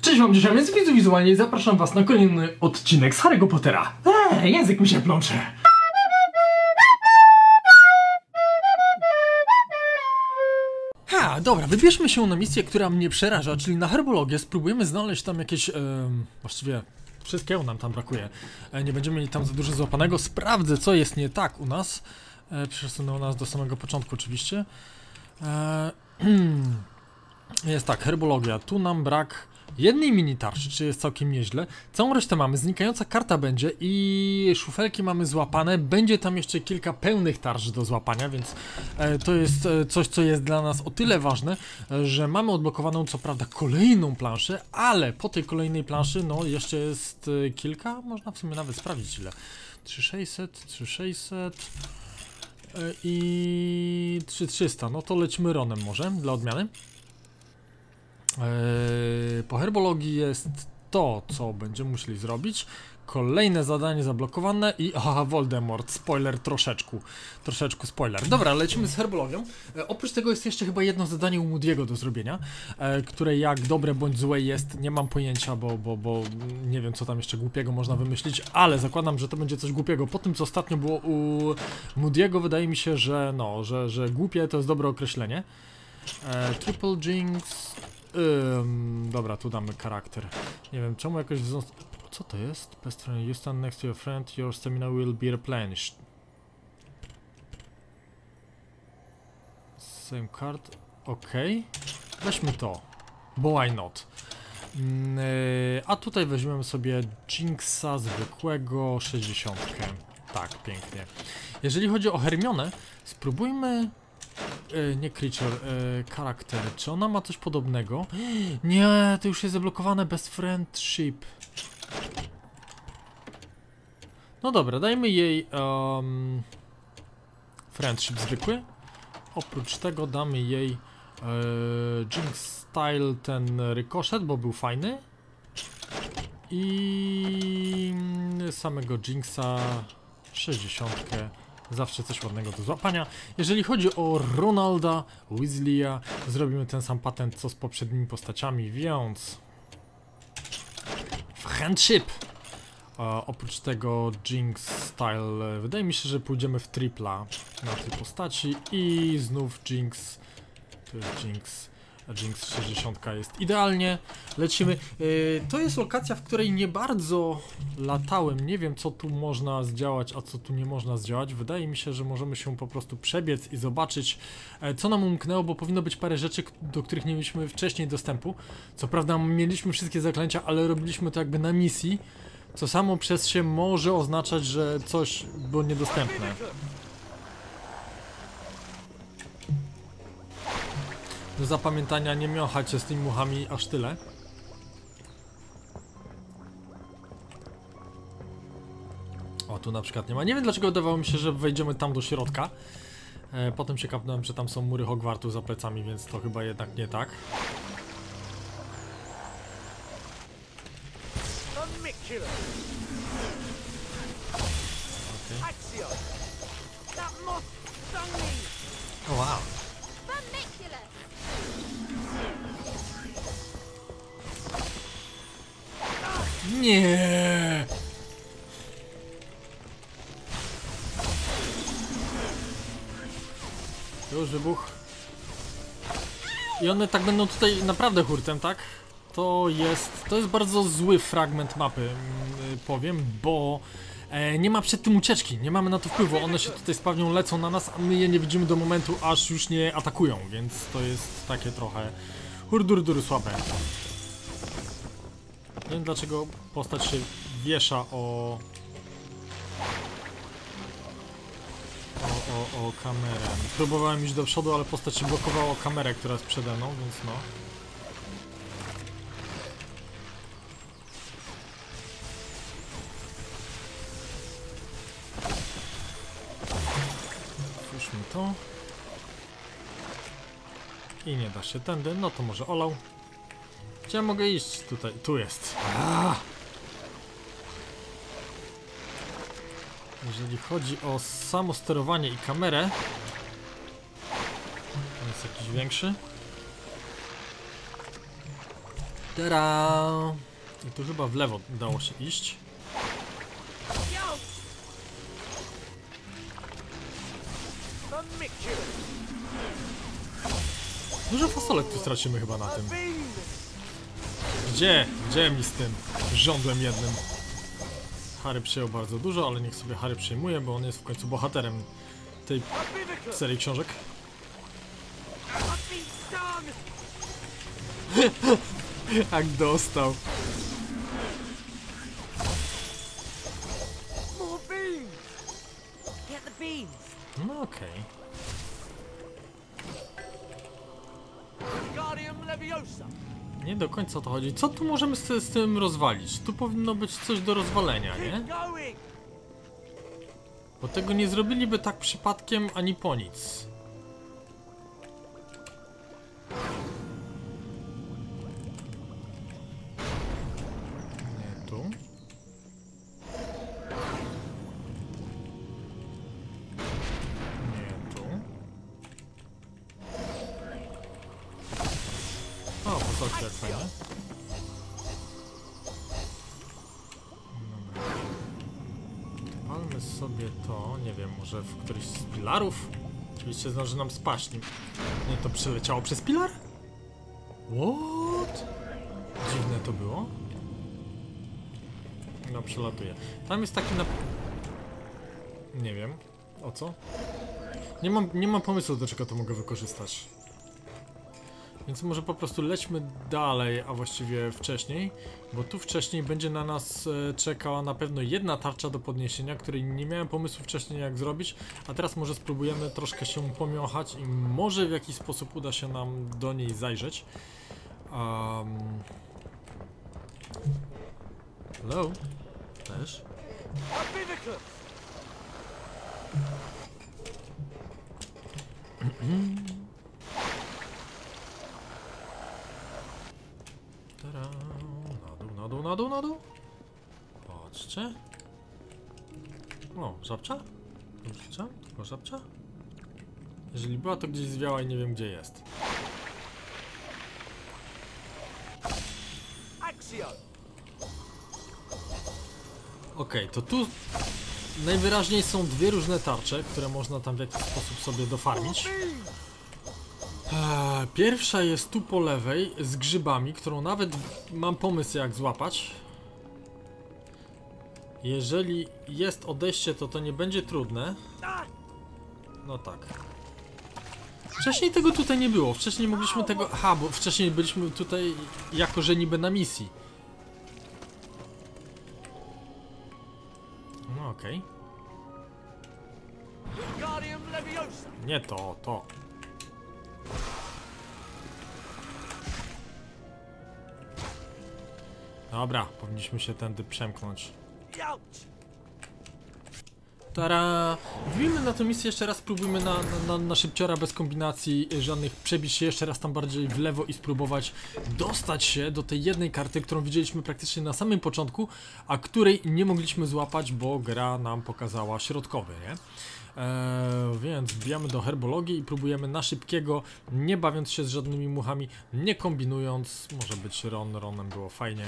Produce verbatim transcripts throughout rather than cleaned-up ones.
Cześć wam dzisiaj, więc widzu wizualnie i zapraszam was na kolejny odcinek z Harry'ego Pottera. Eee, język mi się plącze. Ha, dobra, wybierzmy się na misję, która mnie przeraża, czyli na herbologię. Spróbujemy znaleźć tam jakieś, e, właściwie wszystkiego nam tam brakuje. E, nie będziemy mieli tam za dużo złapanego. Sprawdzę, co jest nie tak u nas. E, przesunął nas do samego początku oczywiście. E, jest tak, herbologia. Tu nam brak jednej mini tarczy, czy jest całkiem nieźle. Całą resztę mamy, znikająca karta będzie i szufelki mamy złapane. Będzie tam jeszcze kilka pełnych tarcz do złapania, więc e, to jest e, coś, co jest dla nas o tyle ważne, e, że mamy odblokowaną co prawda kolejną planszę, ale po tej kolejnej planszy, no jeszcze jest e, kilka, można w sumie nawet sprawdzić ile. trzy tysiące sześćset, trzy tysiące sześćset e, i trzy tysiące trzysta, no to lecimy Ronem może, dla odmiany. Eee, po herbologii jest to, co będziemy musieli zrobić. Kolejne zadanie zablokowane i... Aha, Voldemort, spoiler troszeczkę. Troszeczkę spoiler. Dobra, lecimy z herbologią. E, oprócz tego jest jeszcze chyba jedno zadanie u Moody'ego do zrobienia, e, które jak dobre bądź złe jest, nie mam pojęcia, bo, bo, bo nie wiem, co tam jeszcze głupiego można wymyślić, ale zakładam, że to będzie coś głupiego. Po tym, co ostatnio było u Moody'ego, wydaje mi się, że no, że, że głupie to jest dobre określenie. E, triple Jinx... Ym, dobra, tu damy charakter. Nie wiem, czemu jakoś wzrос... Co to jest? Best friend, you stand next to your friend, your stamina will be replenished. Same card. Ok. Weźmy to. Bo why not? Yy, a tutaj weźmiemy sobie Jinxa zwykłego sześćdziesiąt. Tak, pięknie. Jeżeli chodzi o Hermionę, spróbujmy... Yy, nie creature, yy, charakter. Czy ona ma coś podobnego? Nie, to już jest zablokowane bez friendship. No dobra, dajmy jej um, friendship zwykły. Oprócz tego damy jej yy, Jinx style ten rykoszet, bo był fajny. I samego Jinxa sześćdziesiąt. Zawsze coś ładnego do złapania. Jeżeli chodzi o Ronalda Weasleya, zrobimy ten sam patent co z poprzednimi postaciami, więc... Friendship! E, oprócz tego Jinx Style, wydaje mi się, że pójdziemy w tripla na tej postaci i znów Jinx... To jest Jinx... Jinx sześćdziesiąt jest idealnie. Lecimy. Yy, to jest lokacja, w której nie bardzo latałem. Nie wiem, co tu można zdziałać, a co tu nie można zdziałać. Wydaje mi się, że możemy się po prostu przebiec i zobaczyć, e, co nam umknęło, bo powinno być parę rzeczy, do których nie mieliśmy wcześniej dostępu. Co prawda mieliśmy wszystkie zaklęcia, ale robiliśmy to jakby na misji, co samo przez się może oznaczać, że coś było niedostępne. Do zapamiętania nie miąchać się z tymi muchami aż tyle. O, tu na przykład nie ma. Nie wiem, dlaczego wydawało mi się, że wejdziemy tam do środka. E, potem się kapnąłem, że tam są mury Hogwartu za plecami, więc to chyba jednak nie tak. Okay. O, wow. Nie. Już wybuch. I one tak będą tutaj naprawdę hurtem, tak? To jest, to jest bardzo zły fragment mapy, yy, powiem, bo e, nie ma przed tym ucieczki, nie mamy na to wpływu. One się tutaj spawnią, lecą na nas, a my je nie widzimy do momentu, aż już nie atakują, więc to jest takie trochę hurdur-dur słabe. Nie wiem, dlaczego postać się wiesza o... O, o, o kamerę. Próbowałem iść do przodu, ale postać się blokowała o kamerę, która jest przede mną, więc no. Puśćmy to. I nie da się tędy, no to może olał. Gdzie ja mogę iść? Tutaj, tu jest. Aaaa! Jeżeli chodzi o samo sterowanie i kamerę, to jest jakiś większy. Tada! I tu chyba w lewo dało się iść. Dużo fasolek tu stracimy chyba na tym. Gdzie? Gdzie mi z tym żądłem jednym? Harry przyjął bardzo dużo, ale niech sobie Harry przyjmuje, bo on jest w końcu bohaterem tej serii książek. Jak dostał. No okej. Okay. Nie do końca o to chodzi. Co tu możemy z, z tym rozwalić? Tu powinno być coś do rozwalenia, nie? Bo tego nie zrobiliby tak przypadkiem ani po nic. Nie tu. Nie tu. O, posolki jak fajne. Palmy sobie to, nie wiem, może w któryś z pilarów? Oczywiście zdąży nam spaść. Nie, to przeleciało przez pilar? What? Dziwne to było. No, przelatuje. Tam jest taki na... Nie wiem. O co? Nie mam, nie mam pomysłu, do czego to mogę wykorzystać. Więc może po prostu lećmy dalej, a właściwie wcześniej, bo tu wcześniej będzie na nas e, czekała na pewno jedna tarcza do podniesienia, której nie miałem pomysłu wcześniej jak zrobić, a teraz może spróbujemy troszkę się pomiąchać i może w jakiś sposób uda się nam do niej zajrzeć. Um... Hello? Też? Na dół, na dół, na dół. Patrzcie. O, żabcza? Żabcza? Tylko żabcza? Jeżeli była, to gdzieś zwiała i nie wiem gdzie jest. Okej, okay, to tu najwyraźniej są dwie różne tarcze, które można tam w jakiś sposób sobie dofarmić. Eee, pierwsza jest tu po lewej z grzybami, którą nawet mam pomysł jak złapać. Jeżeli jest odejście, to to nie będzie trudne. No tak. Wcześniej tego tutaj nie było. Wcześniej mogliśmy tego... Aha, bo wcześniej byliśmy tutaj jako że niby na misji. No okej. Okay. Nie to, to. Dobra, powinniśmy się tędy przemknąć. Tara! Wbijmy na tę misję jeszcze raz, spróbujmy na, na, na szybciora bez kombinacji żadnych, przebić się jeszcze raz tam bardziej w lewo i spróbować dostać się do tej jednej karty, którą widzieliśmy praktycznie na samym początku, a której nie mogliśmy złapać, bo gra nam pokazała środkowy, nie? Eee, więc wbijamy do herbologii i próbujemy na szybkiego, nie bawiąc się z żadnymi muchami, nie kombinując. Może być Ron, Ronem było fajnie.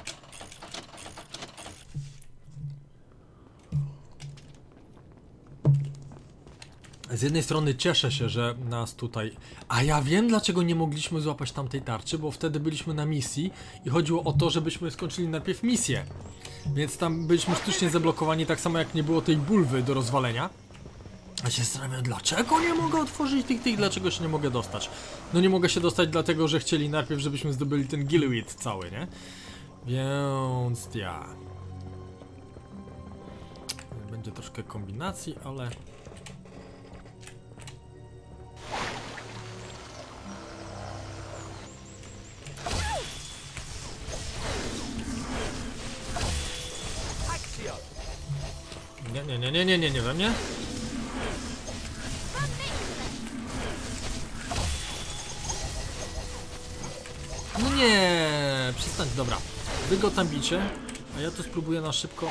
Z jednej strony cieszę się, że nas tutaj... A ja wiem, dlaczego nie mogliśmy złapać tamtej tarczy, bo wtedy byliśmy na misji i chodziło o to, żebyśmy skończyli najpierw misję. Więc tam byliśmy sztucznie zablokowani, tak samo jak nie było tej bulwy do rozwalenia. A się zastanawiam, dlaczego nie mogę otworzyć tych tych, dlaczego się nie mogę dostać. No nie mogę się dostać dlatego, że chcieli najpierw, żebyśmy zdobyli ten Gilweed cały, nie? Więc ja... Będzie troszkę kombinacji, ale... Nie, nie, nie, nie, nie, nie, nie we mnie. No nie, przestań, dobra. Wy go tam bicie, a ja tu spróbuję na szybko.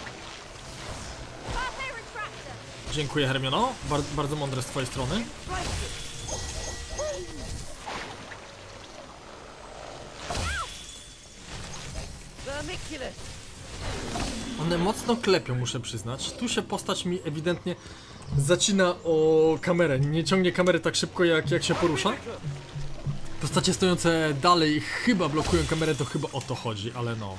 Dziękuję, Hermiono, Bar bardzo mądre z twojej strony. One mocno klepią, muszę przyznać. Tu się postać mi ewidentnie zacina o kamerę. Nie ciągnie kamery tak szybko, jak, jak się porusza. Postacie stojące dalej chyba blokują kamerę, to chyba o to chodzi, ale no.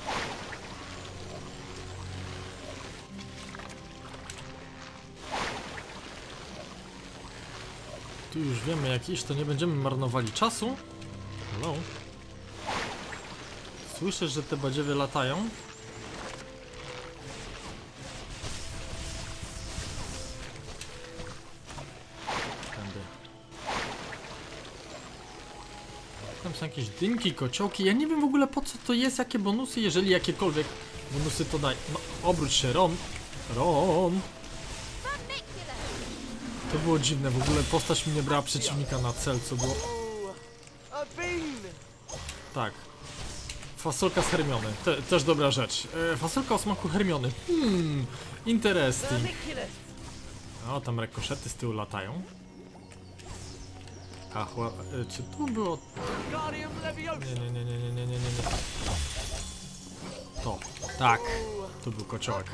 Tu już wiemy jak iść, to nie będziemy marnowali czasu. Hello. Słyszę, że te badziewie latają. Tędy. Tam są jakieś dynki, kociołki. Ja nie wiem w ogóle po co to jest, jakie bonusy, jeżeli jakiekolwiek bonusy to daj. No, obróć się, Ron. Ron. To było dziwne, w ogóle postać mi nie brała przeciwnika na cel, co było... Tak. Fasolka z Hermiony, Te, też dobra rzecz. E, fasolka o smaku Hermiony. Hmm, interesting. O, tam rekoszety z tyłu latają. A, chła... E, czy tu było... Nie, nie, nie, nie, nie, nie, nie, nie. To. Tak. Tu był kociołek.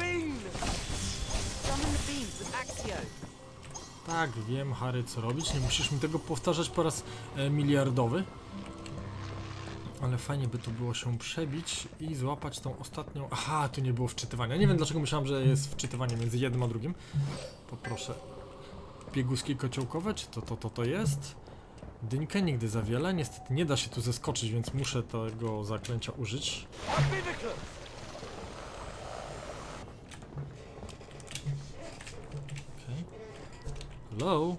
Tak, wiem, Harry, co robić. Nie musisz mi tego powtarzać po raz e, miliardowy. Ale fajnie by tu było się przebić i złapać tą ostatnią... Aha, tu nie było wczytywania. Nie wiem dlaczego myślałem, że jest wczytywanie między jednym a drugim. Poproszę. Bieguski kociołkowe, czy to to to to jest? Dynkę nigdy za wiele. Niestety nie da się tu zeskoczyć, więc muszę tego zaklęcia użyć. Okay. Hello?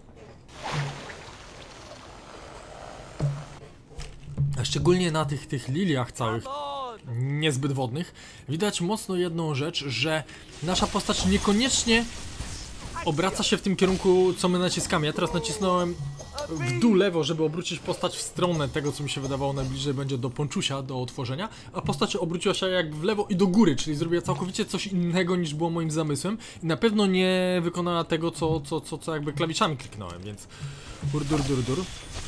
A szczególnie na tych, tych liliach całych, niezbyt wodnych, widać mocno jedną rzecz, że nasza postać niekoniecznie obraca się w tym kierunku, co my naciskamy. Ja teraz nacisnąłem w dół lewo, żeby obrócić postać w stronę tego, co mi się wydawało najbliżej będzie do ponczusia, do otworzenia, a postać obróciła się jak w lewo i do góry, czyli zrobiła całkowicie coś innego niż było moim zamysłem i na pewno nie wykonała tego, co, co, co, co jakby klawiszami kliknąłem, więc dur, dur, dur, dur.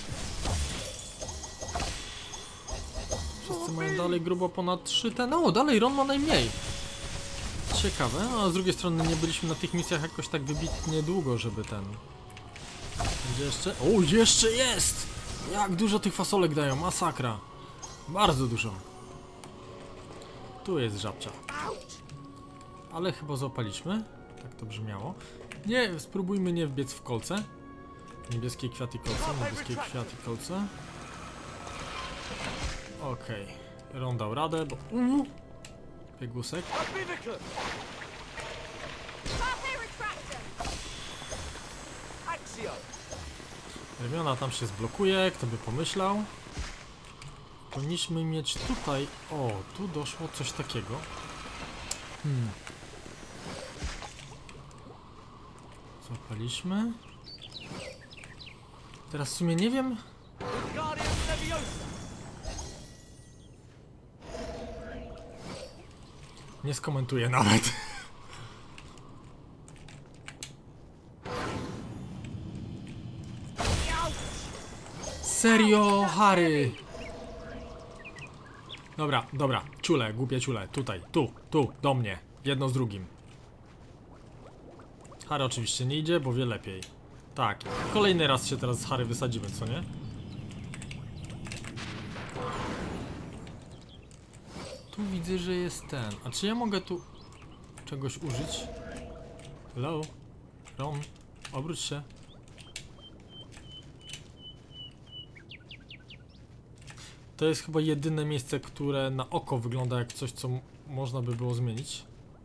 Wszyscy mają dalej grubo ponad trzy te... No, dalej Ron ma najmniej. Ciekawe, a z drugiej strony nie byliśmy na tych misjach jakoś tak wybitnie długo, żeby ten... Gdzie jeszcze? O, jeszcze jest! Jak dużo tych fasolek dają, masakra. Bardzo dużo. Tu jest żabcia. Ale chyba złapaliśmy. Tak to brzmiało. Nie, spróbujmy nie wbiec w kolce. Niebieskie kwiaty kolce, niebieskie kwiaty kolce. Okej. Okay. Ron dał radę, bo... Uh, biegusek. Hermiona tam się zblokuje, kto by pomyślał. Powinniśmy mieć tutaj... O, tu doszło coś takiego. Hmm. Złapaliśmy. Teraz w sumie nie wiem... Nie skomentuję nawet. Serio, Harry! Dobra, dobra, ciule, głupie ciule, tutaj, tu, tu, do mnie, jedno z drugim. Harry oczywiście nie idzie, bo wie lepiej. Tak, kolejny raz się teraz z Harry wysadzimy, co nie? Tu widzę, że jest ten. A czy ja mogę tu czegoś użyć? Hello? Ron? Obróć się. To jest chyba jedyne miejsce, które na oko wygląda jak coś, co można by było zmienić.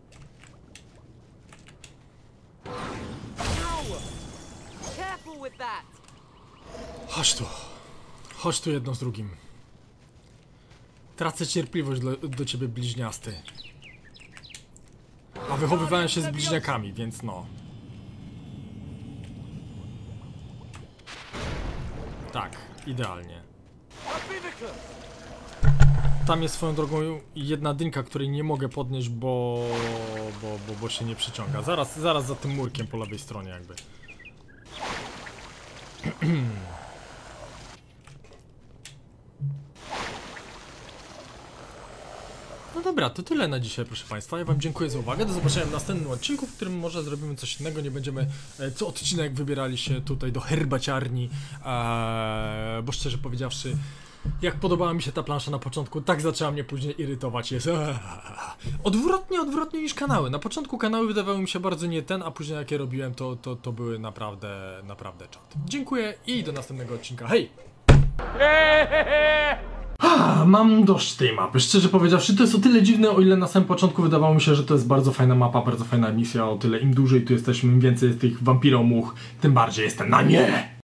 Chodź tu. Chodź tu jedno z drugim. Tracę cierpliwość do, do ciebie, bliźniasty. A wychowywałem się z bliźniakami, więc no. Tak, idealnie. Tam jest swoją drogą jedna dynka, której nie mogę podnieść, bo, bo, bo, bo się nie przyciąga. Zaraz, zaraz za tym murkiem po lewej stronie jakby. No dobra, to tyle na dzisiaj, proszę Państwa. Ja Wam dziękuję za uwagę. Do zobaczenia w następnym odcinku, w którym może zrobimy coś innego. Nie będziemy e, co odcinek wybierali się tutaj do herbaciarni, e, bo szczerze powiedziawszy, jak podobała mi się ta plansza na początku, tak zaczęła mnie później irytować. Jest eee. odwrotnie, odwrotnie niż kanały. Na początku kanały wydawały mi się bardzo nie ten, a później jak je robiłem, to, to, to były naprawdę, naprawdę czad. Dziękuję i do następnego odcinka. Hej! Ah, mam dość tej mapy, szczerze powiedziawszy, to jest o tyle dziwne, o ile na samym początku wydawało mi się, że to jest bardzo fajna mapa, bardzo fajna misja, o tyle im dłużej tu jesteśmy, im więcej jest tych wampiromuch, tym bardziej jestem na nie!